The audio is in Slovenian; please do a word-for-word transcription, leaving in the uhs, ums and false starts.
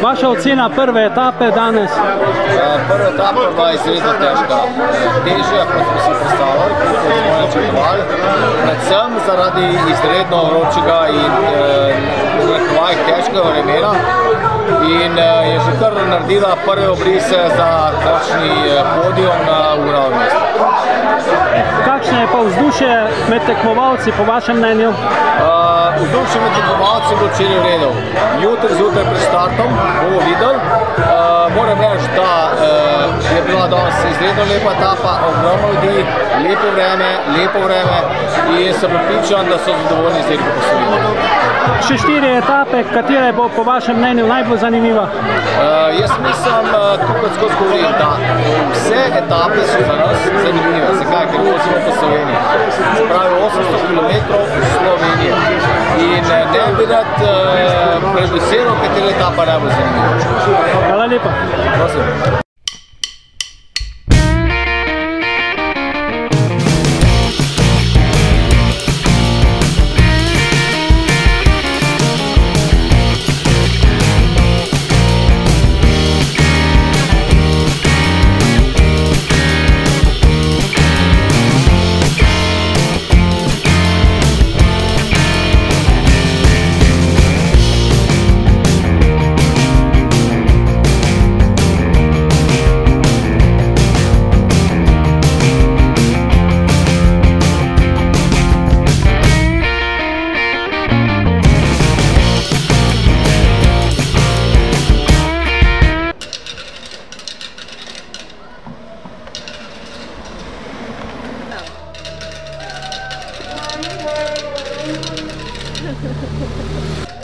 Vaša ocena prve etape danes? Prva etapa je bila izredno težka. Težja, kot smo si predstavljali, kot smo načrtovali. Predvsem zaradi izredno vročega in težkega vremena. In je že kar naredila prve obrise za končni podijum na uravnem mestu. Kakšno je pa vzdušje med tekmovalci, po vašem mnenju? Vzdušje med tekmovalci je bilo včeraj v redu. Jutri zjutraj pred startom bomo videli. Moram reči, da je bila danes izredno lepa etapa, ogromno ljudi, lepo vreme, lepo vreme in sem prepričan, da so zadovoljni z dirko po Sloveniji. Še štiri etape, katera bo po vašem mnenju najbolj zanimiva? Jaz mislim, tukaj skozi govorim, da vse etape so za nas zanimive. Zakaj? Ker vozimo po Sloveniji. Se pravi osemsto kilometrov v Sloveniji. In ne bi rad predvsem, katera etapa najbolj zanimiva. Hvala lepa. Prosim. Ha ha ha ha.